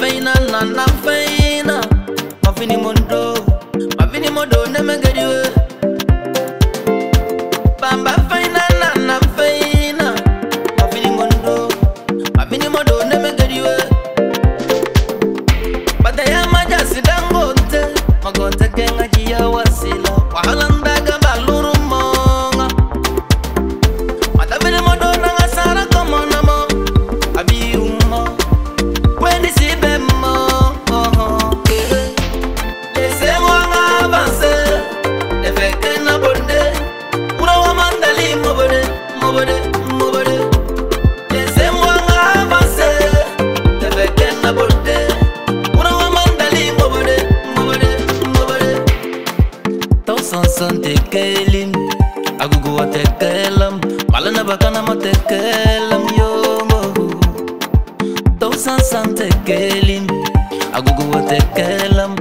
feina na feina mafini mondo ne megadiwe bamba feina na feina mafini mondo ne megadiwe badaya maja sidangote magonte kenga jia wasila wahalanda gamba lurumonga madafini mondo na ngasara komona mo abiumo kweni sibemo laissez-moi avancer efeke na bonde ura wa mandali mobode laissez-moi avancer efeke na bonde ura wa mandali mobode to son tekelim agugu wa tekelam malana bakana ma tekelam yongo to san tekelim agugu wa tekelam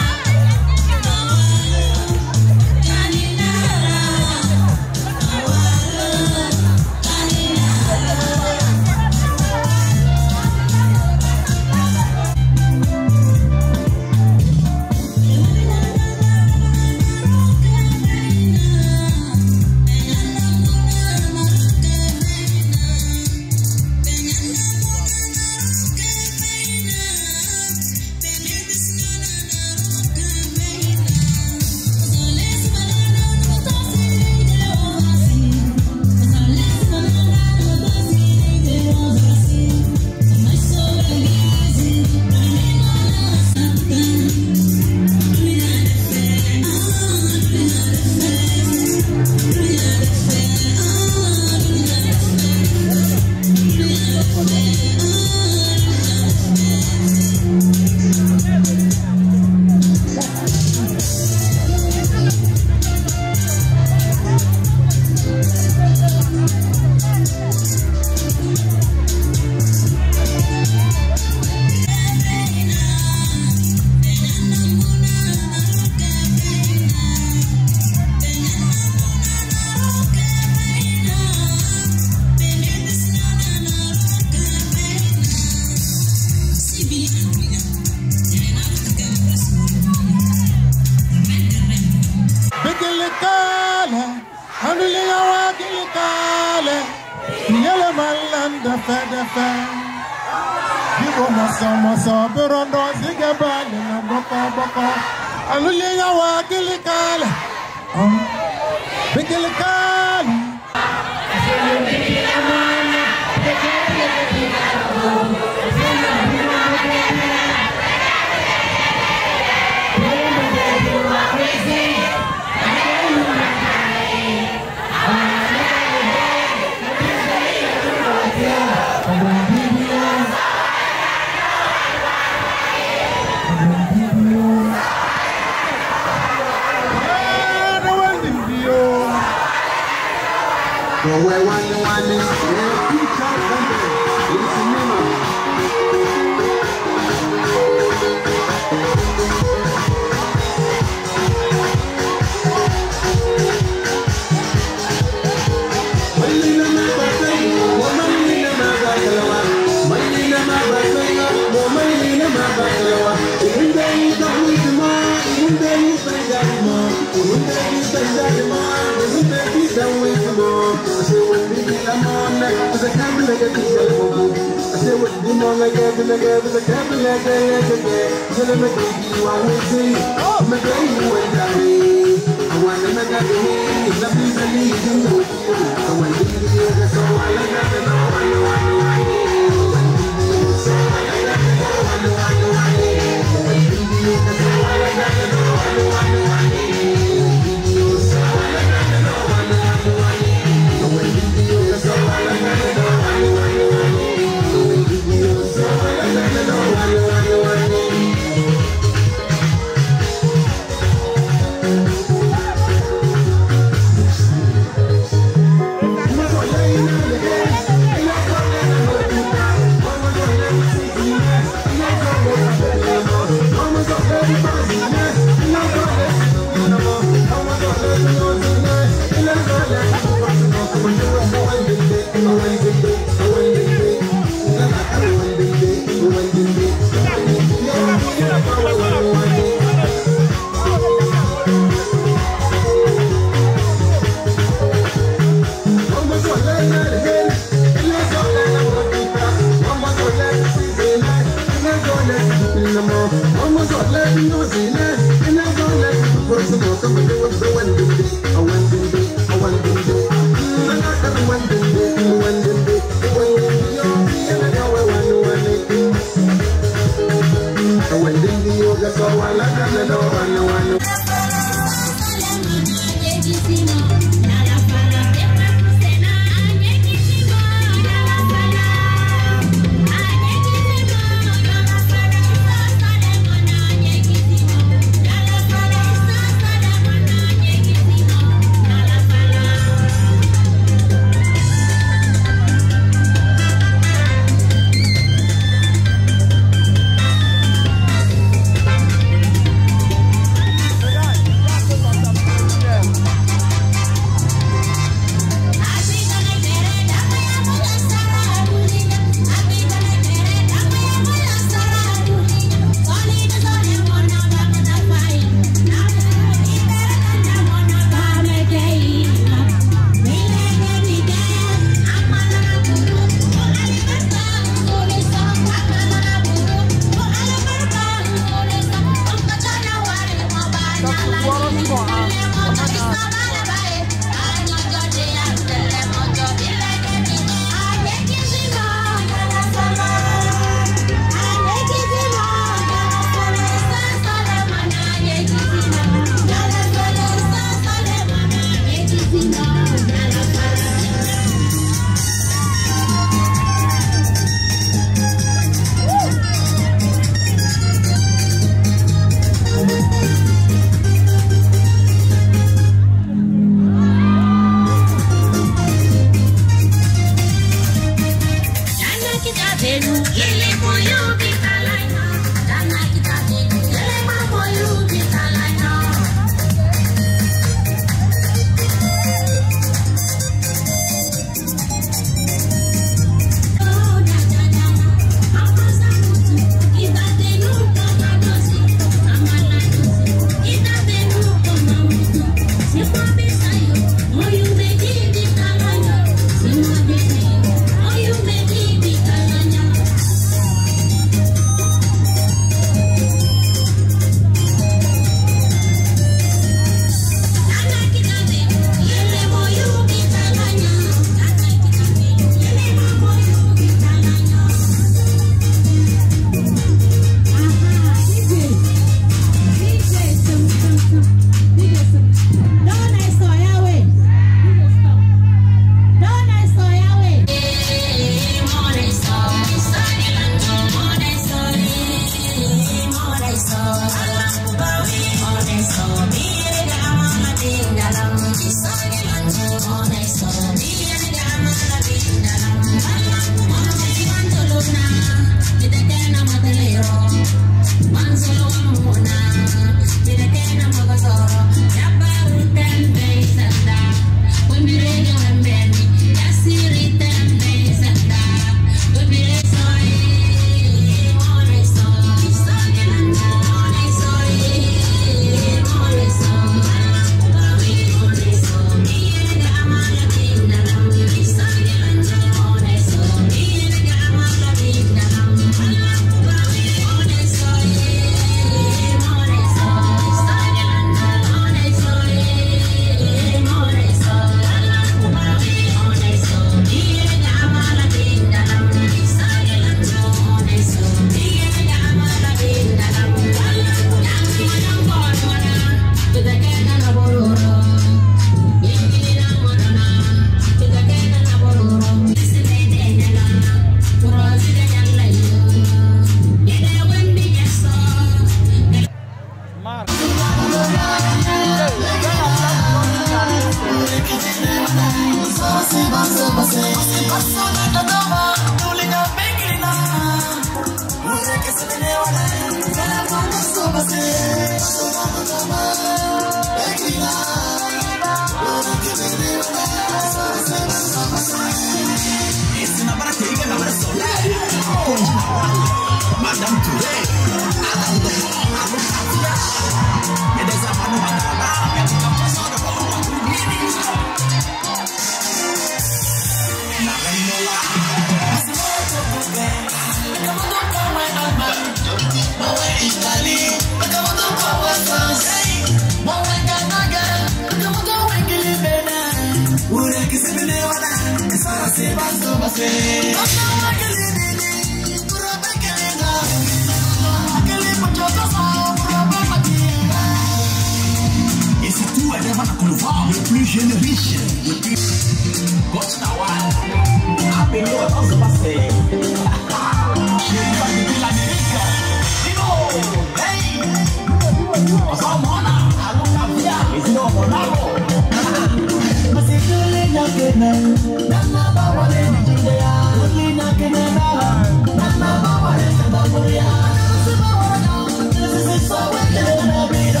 Et c'est tout, elle va qu'on le voit, le plus jeune riche, le plus gauche Nawal. Appelez-le dans ce passé. Je vais pas depuis l'Amérique. Dis-nous, hey! On s'en mona, allons la via, et sinon on a l'eau. Mais c'est que les nakenen, nana bawale nijideya, only nakenen ala, nana bawale chandaburia. C'est pas voilà, c'est ça, ouais, c'est la vida.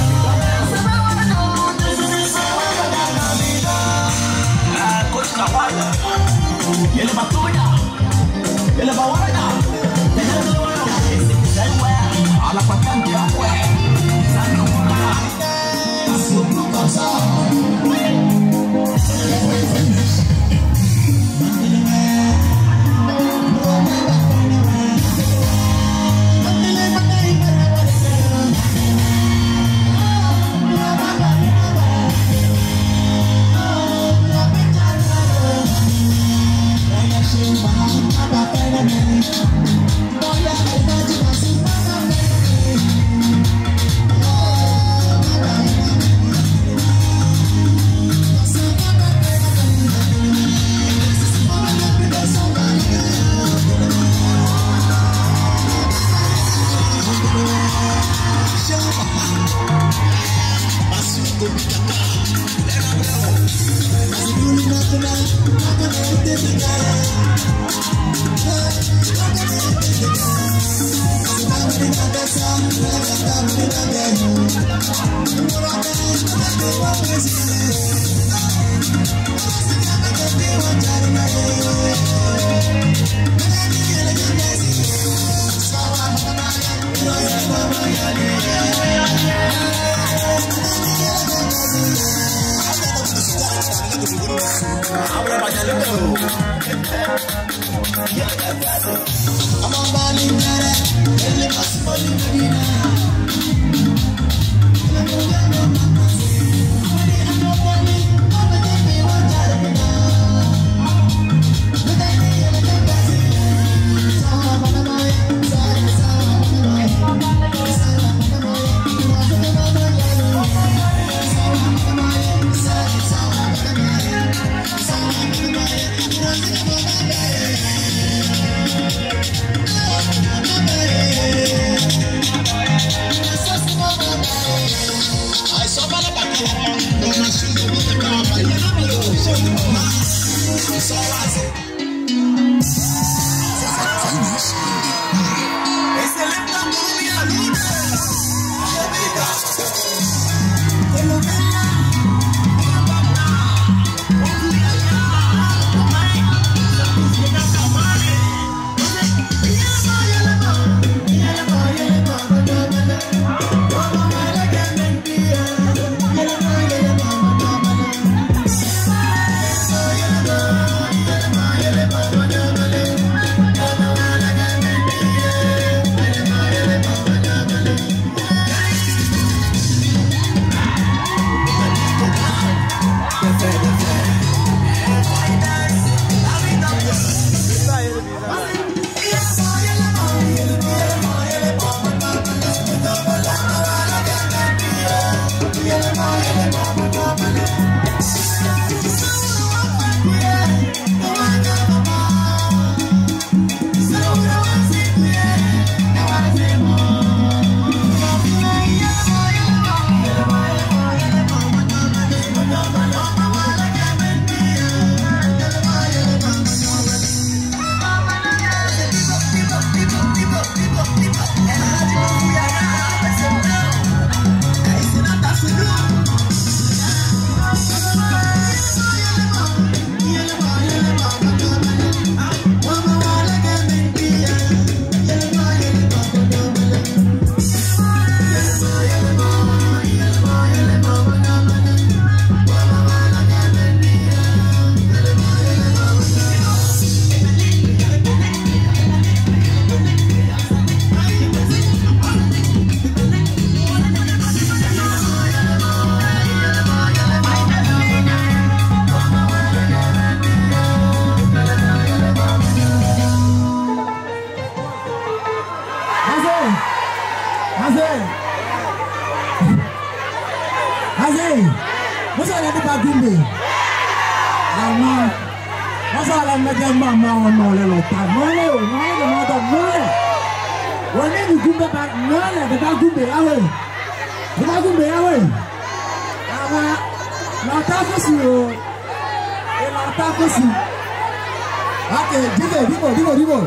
Ele batuya, ele bawana, tenendo bueno, ese a la patente agua, sano mona, su casa. Azé, vous allez pas gumber. Maman, vous allez mettre maman en non le local. Non le, on est du gumber pas non le, de pas gumber ah ouais. De pas gumber ah ouais. Ah ouais. L'attaque aussi oh. Et l'attaque aussi. Ok, dis-moi.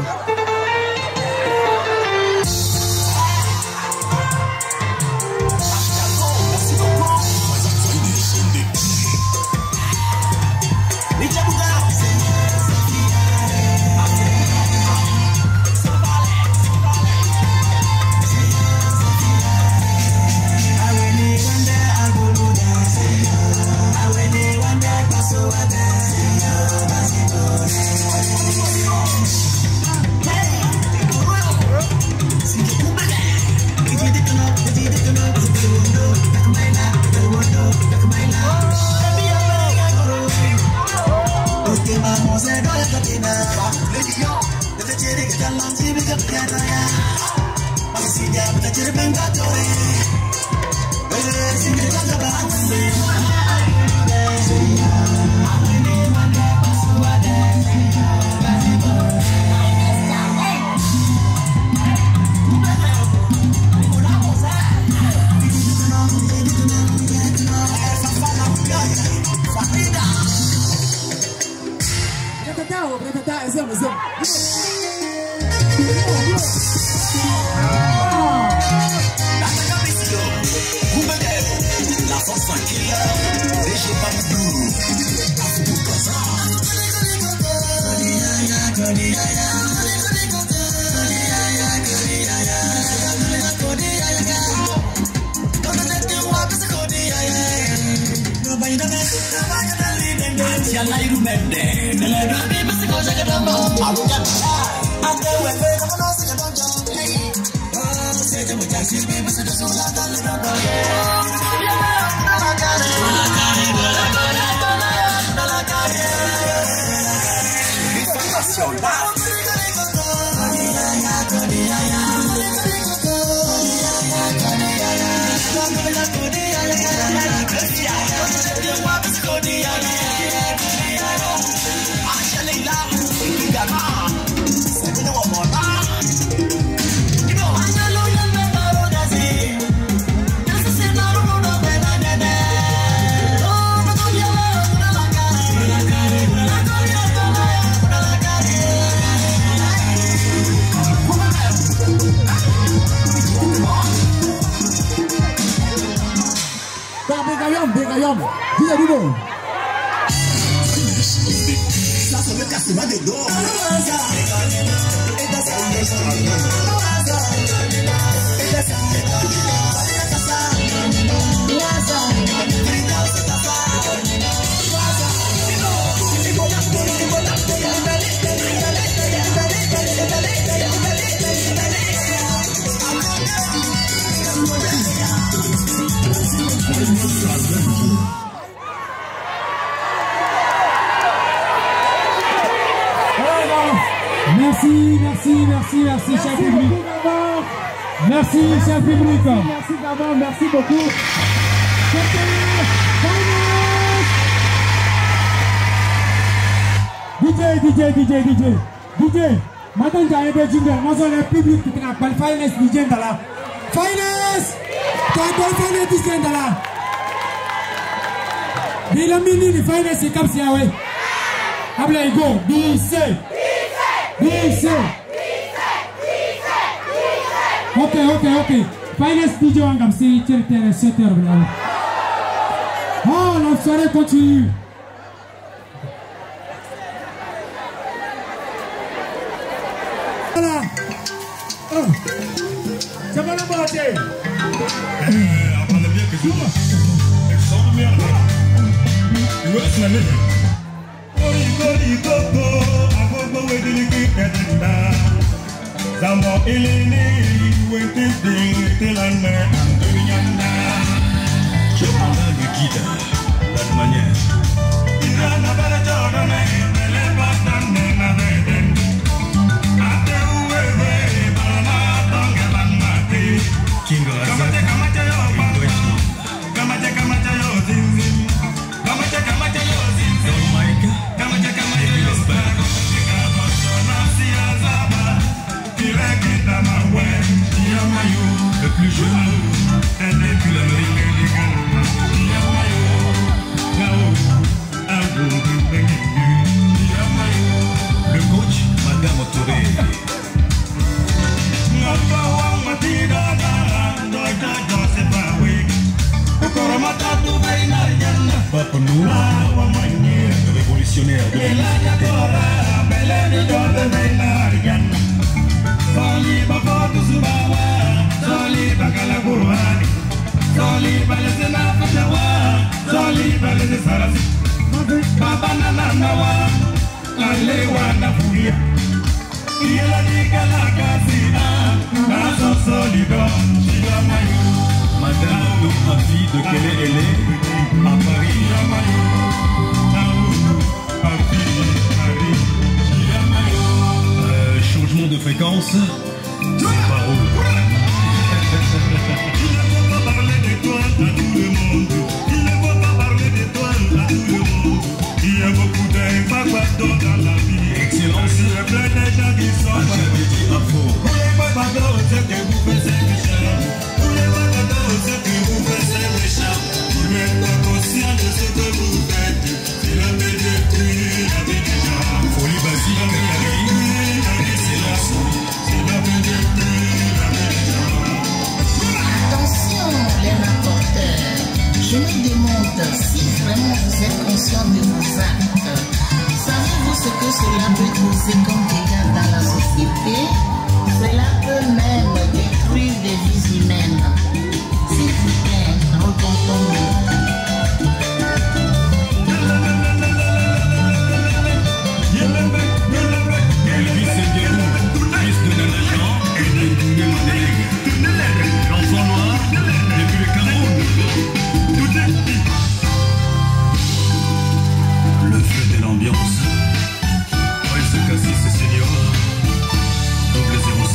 Merci, cher public. Merci, cher public. Merci d'abord, merci beaucoup. DJ. Maintenant, tu as un peu de jingle. Moi, je suis le public qui t'appelle Finest DJ dans la. Finest! Tu as Finest DJ dans la. Dis le mini de Finest, c'est comme si, oui. Habla y go. Dice. Ok. Finest DJ Wangam, c'est territoire 7h. Oh, la soirée continue. Voilà. Oh. C'est pas la beauté. Apprendre bien que je vois. Elle sort de merde. Tu vois, c'est la merde. Zambo ilini wete telana anduyanda. Chopala de guida la manière. Inana bara jorana ele batane na veden. Ate uwe bana tonga banate. King nous, révolutionnaires de Madame nous avis de quelle elle est à Paris. Changement de fréquence, c'est par où? Il ne faut pas parler d'étoiles à tout le monde. Il ne faut pas parler d'étoiles à tout le monde. Il y a beaucoup d'impacts dans la vie. Excellence. Il y a plein de gens qui sont pas. Vous les bagarres, c'est que vous faites méchant. Vous les bagarres, c'est que vous faites méchant. Vous n'êtes pas conscient de ce que vous faites. C'est la vie de pluie, la vie des gens. Folie basique, excellence. C'est la vie de pluie, la vie des gens. Attention les rapporteurs, je me demande si vraiment vous êtes conscient de vos actes. Savez-vous ce que cela peut causer comme dégâts dans la société? Cela peut même détruire des vies humaines. S'il vous plaît, repentons-nous. Elvis Sengerou, fils de Nana Jean et de Ndoumbé Mandélégue. L'enfant noir depuis le Cameroun. Le feu de l'ambiance. Prince Cassis Senior. Double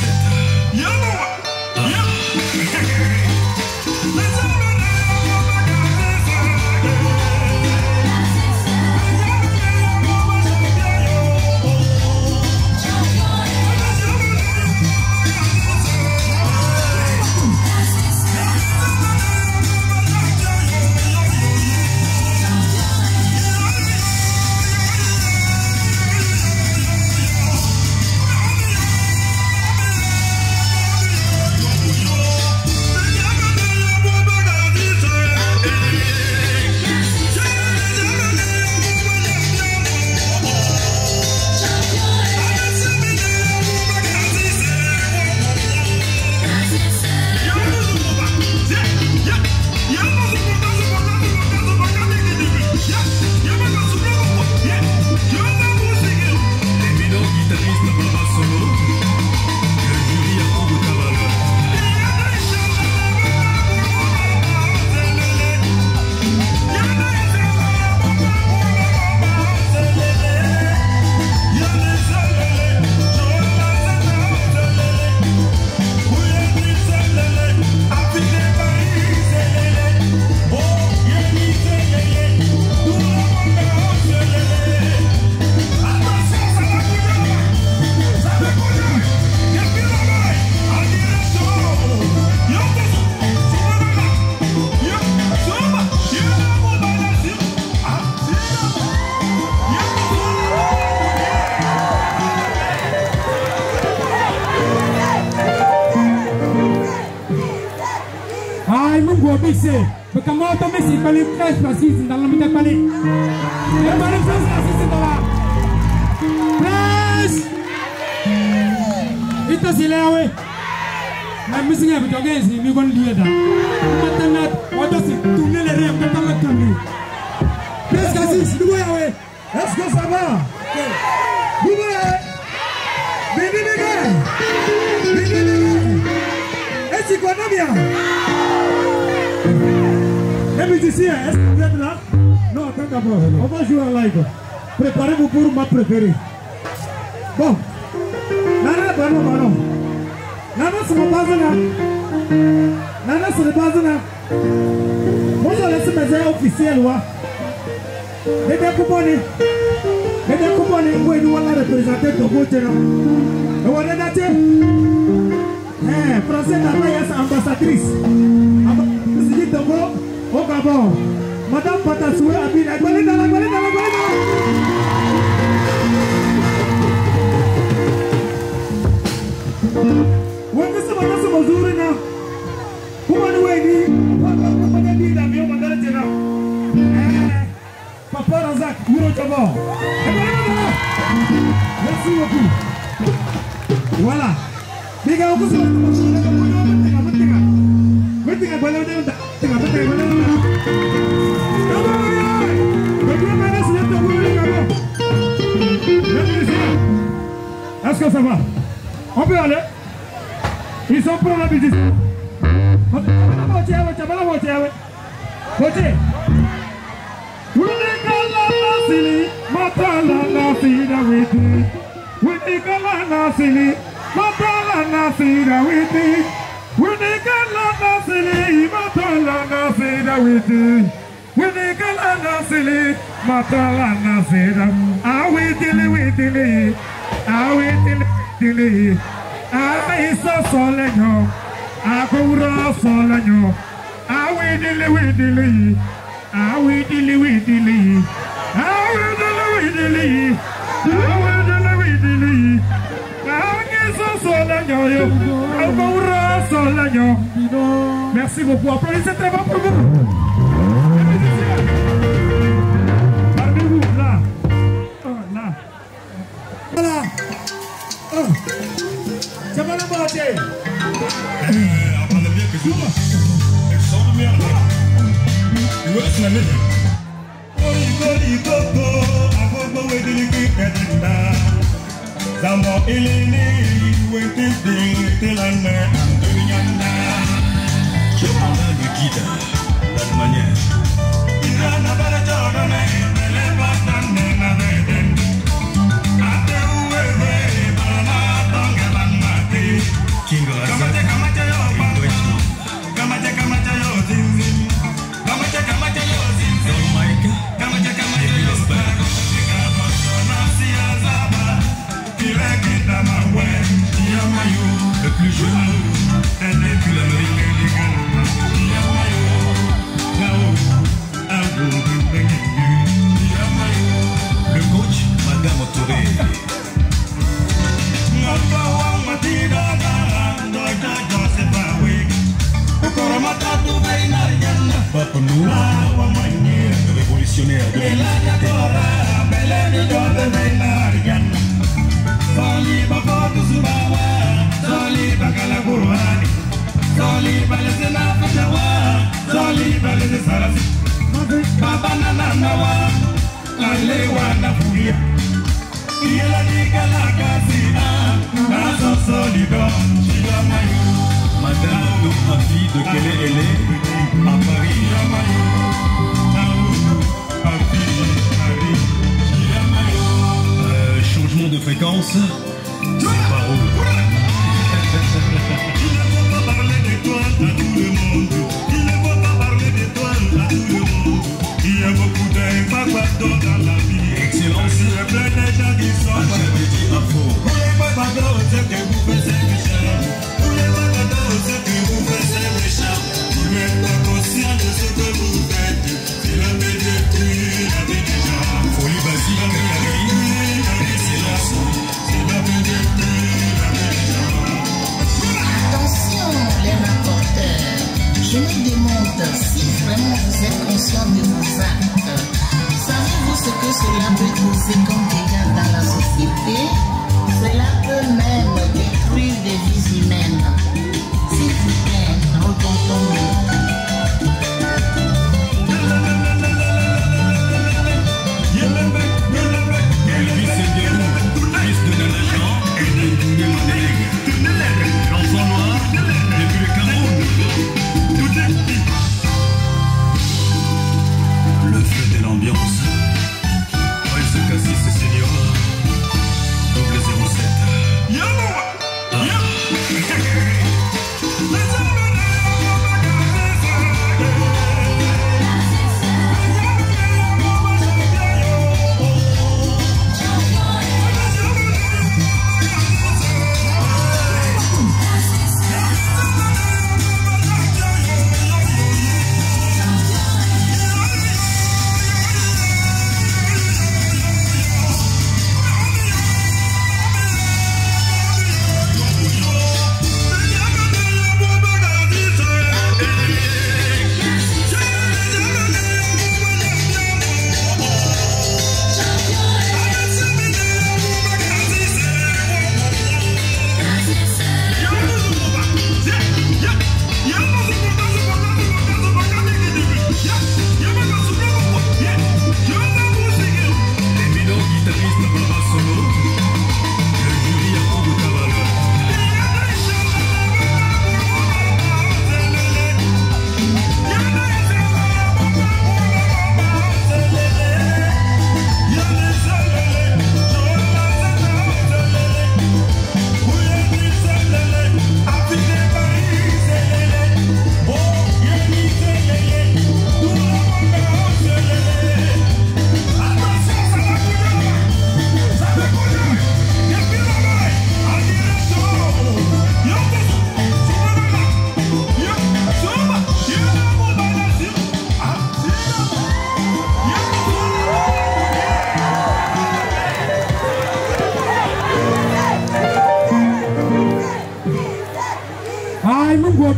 Mixé, porque moi tomber si pas les presse parce qu'ils dans la mitad palais. Les malins presse c'est dans la presse. Itu sih lewe. Mais missing avec toi guys, ni bon lieu là. Maintenant, on doit se tourner les rêves que t'as tourné. Presse Cassis, nous ouais. Est-ce que ça va? Vous Bibi est-ce que vous bien? Les musiciens, est-ce que vous êtes là? Non, attends d'abord. On va jouer en live. Préparez-vous pour ma préférée. Bon. Nana, Nana, c'est ma base là. Nana, c'est la base là. Moi, je laisse mes airs officiels. Les deux coupons, vous allez représenter Togo. Et on est daté. Français d'Abayas ambassadrice. Ambassadrice Togo au Gabon. Madame Patasoué Abine. Allez dans la. Ouais, c'est madame ce bonjour là. Comment nous est dit? On va dire l'avion, madame Tena. Est-ce que ça va? On peut aller? Ils sont pour la musique. Merci beaucoup. Applaudissez très fort pour vous. Parmi vous, là. Là. Voilà. C'est pas la moitié. Apprendre bien que je vois. Elle sort de merde. Tu vois, c'est la même. Zambo ilini wete de la mer Nyanda. Je prends le guide d'une manière. Il a pas de temps elle est pas dans la veine. Ate ouwe bana tonga banate. King Razak. Kamate yo zinzin. Kamate yo zinzin. Mike. Kamate yo zinzin. Le plus jeune, et puis l'américain. Le coach, Madame Touré. Papa nous, révolutionnaire de Madame nous envie de quelle elle est à Paris. Changement de fréquence, c'est pas où. Il ne faut pas parler d'étoiles à tout le monde. Il ne faut pas parler d'étoiles à tout le monde. Il y a beaucoup d'impacts dans la vie. Excellence. Il y a plein de gens qui sont à faux. Vous les babados, c'est que vous faites méchant. Vous les babados, c'est que vous faites méchant. Vous n'êtes pas conscient de ce que vous faites. C'est la vie détruite, la vie des gens. Folie basique, excellence. C'est la vie détruite, la vie des gens. Attention les rapporteurs, je me demande si vraiment vous êtes conscient de vos actes. Savez-vous ce que cela peut causer comme dégâts dans la société? Cela peut même détruire des vies humaines. S'il vous plaît, reportons-nous. Elvis Sengerou, fils de Nana Jean et de Ndouye Mandela. L'enfant noir depuis le Cameroun. Tout est dit. Le feu de l'ambiance. Prince Cassis Senior.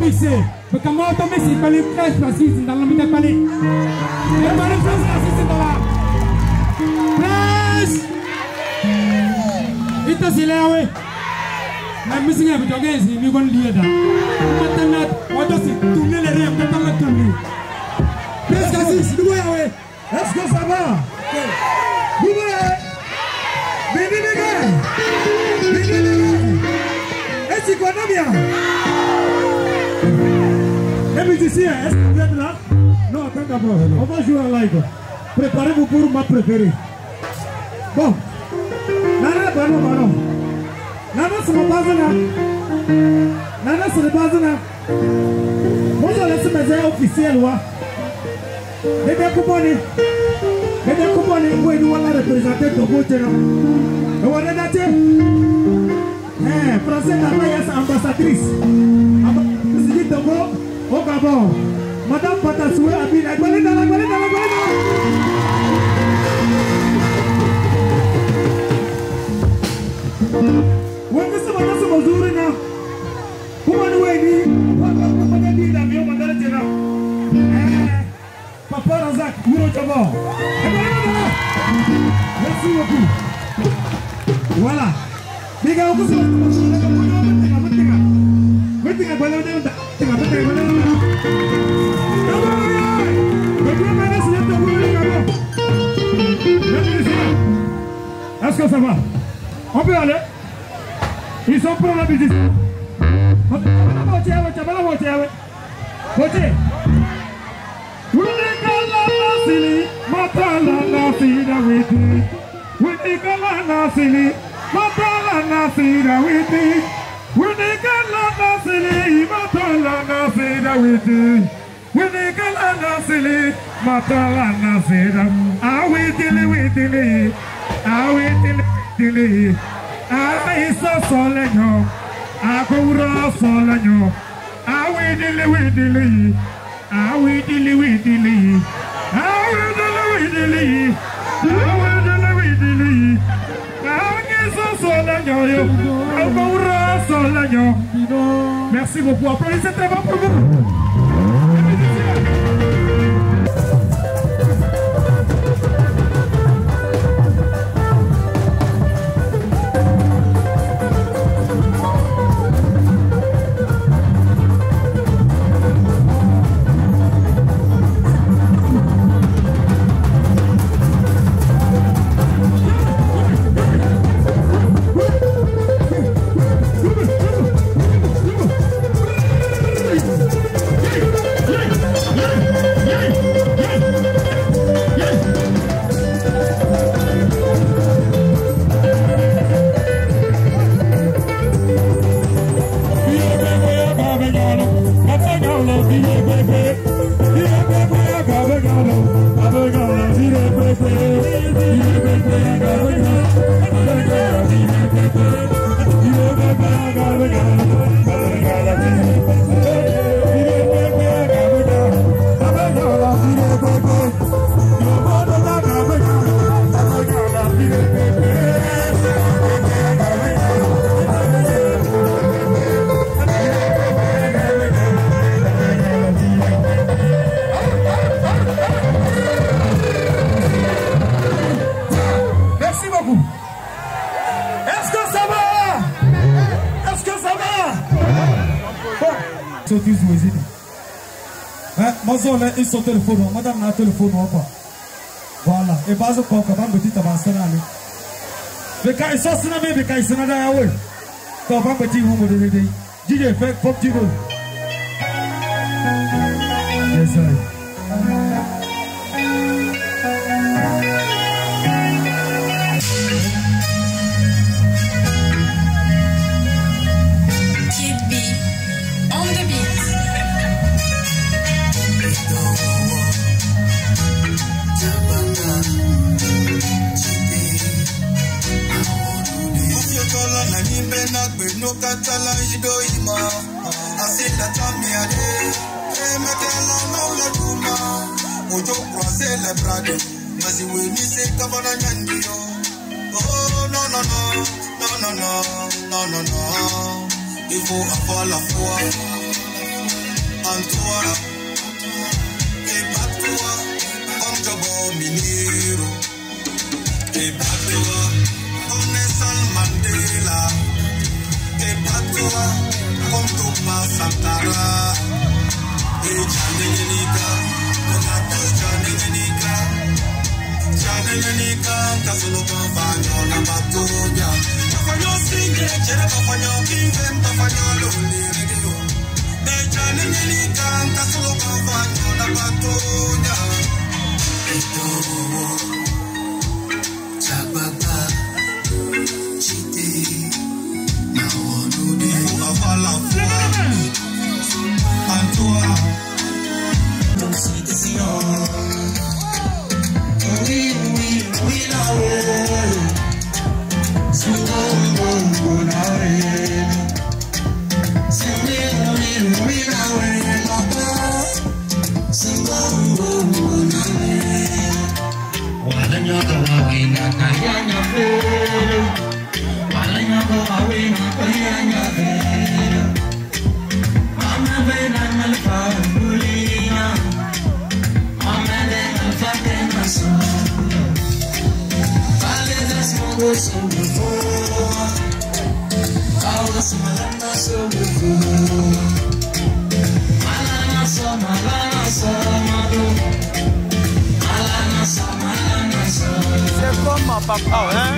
mixé. Mais comment on tombe ici, il fallait presse parce qu'ils sont dans la minute palais. Et ma référence là, c'est dans la presse. Il t'a zélé, oui. La musique est plutôt gaise, il m'y va lier là. Maintenant, on doit se tourner les rêves, on doit tourner. Presse quasi, c'est nous, oui. Est-ce que ça va? Vous voyez? Est-ce qu'on a bien? Les musiciens, est-ce que vous êtes là? Non, attends d'abord. On va jouer en live. Préparez-vous pour ma préférée. Bon. Nana, ballon. Nana, c'est mon bazana. Nana, c'est le bazana. Moi, je laisse mes airs officiels. Bébé Kouboni, vous êtes représenter Togo. Et vous êtes français d'Abayas ambassadrice. Ambassadrice de Togo au Gabon. Madame Patasoué Abina. Vous êtes ce matin sur Mozouri. Comment nous Papa Razak, merci beaucoup. Voilà. Est-ce que ça va? On peut aller? Ils sont pour la musique. Merci beaucoup. Applaudissez très fort pour vous. Ils sont téléphone, madame n'a téléphone ou pas. Voilà, et base quoi, quand on petit avancé là. Mais quand ils sont cinéma, mais quand ils sont là, ouais. Quand on petit vous me donnez, dis fait faut petit rôle. Il faut avoir la foi. Mantua, et Batua, comme Jobo Minero, et Batua, comme Nelson Mandela, et Batua, comme Thomas Sankara, et Janenika, Renato Janenika, Janenika, Kasolo Panfanyo, Nabatoya, Tafanyo Singe, Jere Tafanyo Kingdom, Tafanyo Loli Radio, Janenika, Kasolo Panfanyo, Nabatoya, Etowo, Chababa, Chite, Naonudi, Avala Fua, Antoa, C'est comme ma papa, hein?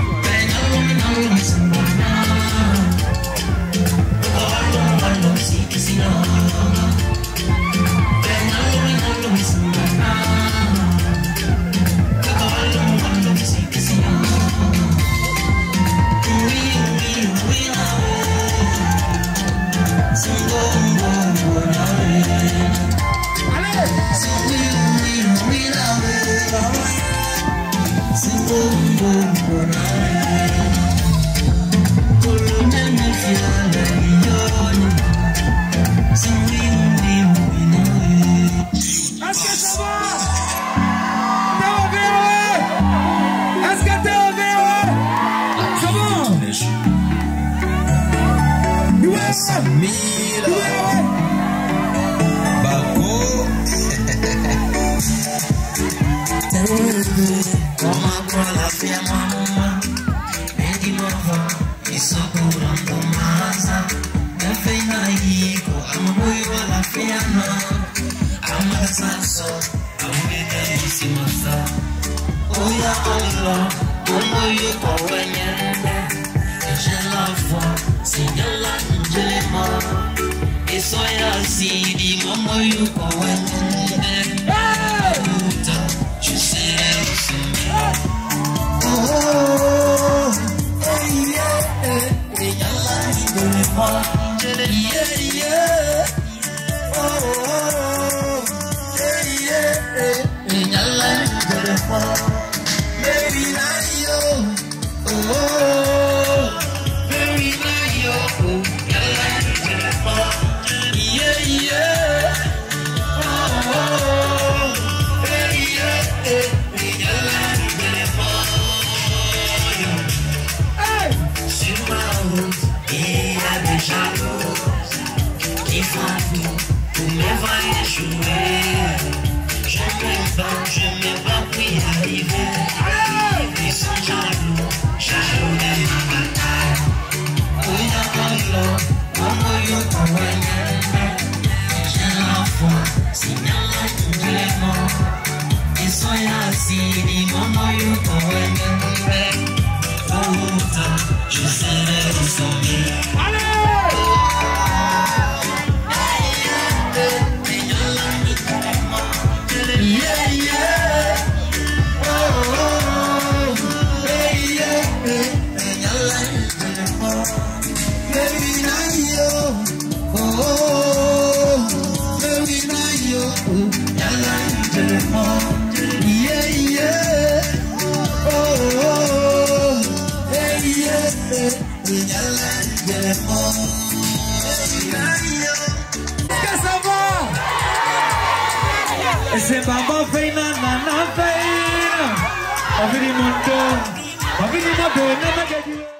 Ese baba feina nana feina, aviri mondo, na magadi.